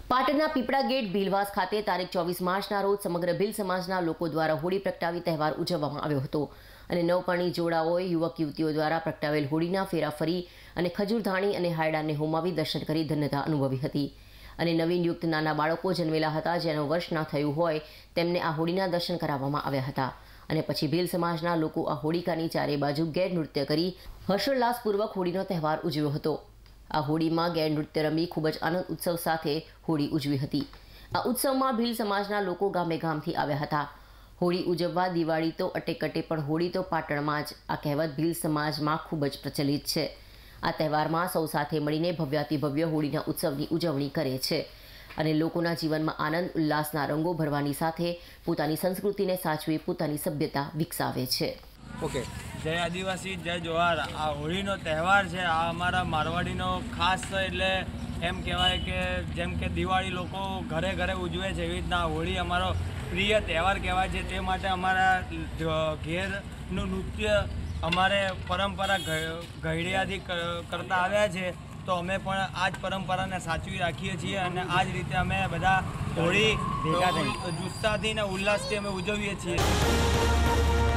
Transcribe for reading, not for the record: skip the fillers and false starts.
પાટણના પીપળા ગેટ ભીલવાસ ખાતે તારીખ 24 માર્ચના રોજ સમગ્ર ભીલ સમાજના લોકો દ્વારા હોળી પ્રગટાવી તહેવાર ઉજવવામાં આવ્યો હતો અને નવપરણી જોડાઓએ યુવક યુવતીઓ દ્વારા પ્રગટાવેલ હોળીના ફેરા ફરી અને ખજૂરધાણી અને હાયડાને હોમાવી દર્શન કરી ધન્યતા અનુભવી હતી અને નવીન યુક્ત નાના બાળકો જન્મેલા હતા જેનું વર્ષ ન થયું હોય તેમને આ હોળીના દર્શન કરાવવામાં આવ્યા હતા અને પછી ભીલ સમાજના લોકો આ હોળિકાની ચારે બાજુ ગેર નૃત્ય કરી હર્ષોલ્લાસપૂર્વક હોળીનો તહેવાર ઉજવ્યો હતો। આ હોળીમાં ગેર નૃત્ય રમી ખૂબ જ આનંદ ઉત્સવ સાથે હોળી ઉજવી હતી। આ ઉત્સવમાં ભીલ સમાજના લોકો ગામે ગામથી આવ્યા હતા। હોળી ઉજવવા દિવાળી તો અટેકટે પણ હોળી તો પાટણમાં જ આ કહેવત ભીલ સમાજમાં ખૂબ જ પ્રચલિત છે। આ તહેવારમાં સૌ સાથે મળીને ભવ્યાતિભવ્ય હોળીના ઉત્સવની ઉજવણી કરે છે અને લોકોના જીવનમાં આનંદ ઉલ્લાસના રંગો ભરવાની સાથે પોતાની સંસ્કૃતિને સાચવી પોતાની સભ્યતા વિકસાવે છે। ઓકે, જય આદિવાસી જય જોહાર। આ હોળીનો તહેવાર છે, આ અમારા મારવાડીનો ખાસ એટલે એમ કહેવાય કે જેમ કે દિવાળી લોકો ઘરે ઘરે ઉજવે છે એવી રીતના હોળી અમારો પ્રિય તહેવાર કહેવાય છે। તે માટે અમારા ઘેરનું નૃત્ય અમારે પરંપરા ઘડિયાથી કરતા આવ્યા છે, તો અમે પણ આ જ પરંપરાને સાચવી રાખીએ છીએ અને આ જ રીતે અમે બધા હોળી જુસ્સાથી અને ઉલ્લાસથી અમે ઉજવીએ છીએ।